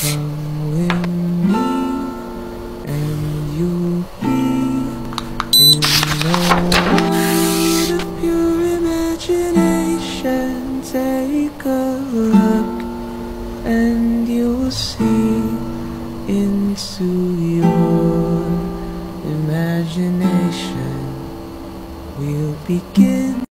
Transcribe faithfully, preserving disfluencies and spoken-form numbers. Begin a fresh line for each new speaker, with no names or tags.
Come with me and you'll be in the world of pure imagination. Take a look and you'll see into your imagination. We'll begin